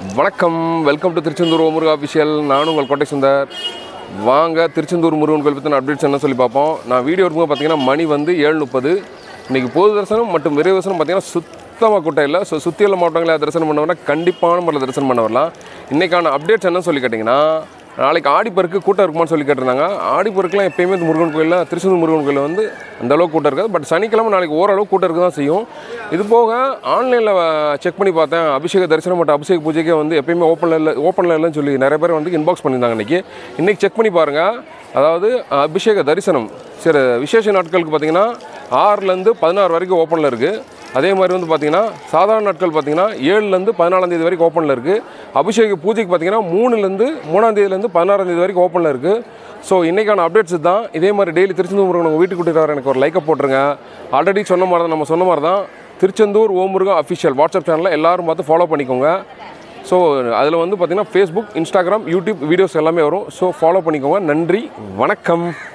வணக்கம், welcome to Tiruchendur Muruga official. நானும் உங்கள் கோட்டை சுந்தர். வாங்க திருச்செந்தூர் முருகன் கோயில் பற்றின அப்டேட்ஸ் என்ன சொல்லி பார்ப்போம். நான் வீடியோ இருக்கும்போது பார்த்தீங்கன்னா மணி வந்து 7:30. இன்றைக்கி பொது தரிசனம் மற்றும் விரைவு தரிசனம் பார்த்தீங்கன்னா சுத்தமாக கூட்டம் இல்லை. ஸோ சுற்றியுள்ள மாவட்டங்களில் தரிசனம் பண்ணவனா கண்டிப்பான முறையில் தரிசனம் பண்ண வரலாம். இன்றைக்கான அப்டேட்ஸ் என்னன்னு சொல்லி கேட்டிங்கன்னா, நாளைக்கு ஆடிப்பருக்கு கூட்டம் இருக்குமான்னு சொல்லி கேட்டிருந்தாங்க. ஆடிப்பருக்குலாம் எப்போயுமே முருகன் கோயிலில், திருச்செந்தூர் முருகன் கோயிலில் வந்து அந்தளவுக்கு கூட்டம் இருக்காது. பட் சனிக்கிழமை நாளைக்கு ஓரளவு கூட்டம் இருக்க தான் செய்யும். இது போக ஆன்லைனில் செக் பண்ணி பார்த்தேன், அபிஷேக தரிசனம் மற்றும் அபிஷேக பூஜைக்கே வந்து எப்போயுமே ஓப்பனில் இல்லைன்னு சொல்லி நிறைய பேர் வந்து இன்பாக்ஸ் பண்ணியிருந்தாங்க. இன்றைக்கி செக் பண்ணி பாருங்கள். அதாவது அபிஷேக தரிசனம் சரி விசேஷ நாட்களுக்கு பார்த்திங்கன்னா 6லேருந்து 16 வரைக்கும் ஓப்பனில் இருக்குது. அதே மாதிரி வந்து பார்த்திங்கன்னா சாதாரண நாட்கள் பார்த்திங்கன்னா 7லேருந்து 14 தேதி வரைக்கும் ஓப்பனில் இருக்குது. அபிஷேக பூஜைக்கு பார்த்திங்கன்னா 3ஆம் தேதியிலேருந்து 16ஆம் தேதி வரைக்கும் ஓப்பனில் இருக்குது. ஸோ இன்றைக்கான அப்டேட்ஸ் தான். இதே மாதிரி டெய்லி திருச்செந்தூர் முருகன் உங்கள் வீட்டுக்கு கூட்டிட்டு வர எனக்கு ஒரு லைக்கை போட்டுருங்க. ஆல்ரெடி சொன்ன மாதிரி தான், நம்ம சொன்ன மாதிரி தான் திருச்செந்தூர் முருகன் அஃபிஷியல் வாட்ஸ்அப் சேனலில் எல்லோரும் பார்த்து ஃபாலோ பண்ணிக்கோங்க. ஸோ அதில் வந்து பார்த்திங்கன்னா ஃபேஸ்புக், இன்ஸ்டாகிராம், யூடியூப் வீடியோஸ் எல்லாமே வரும். ஸோ ஃபாலோ பண்ணிக்கோங்க. நன்றி, வணக்கம்.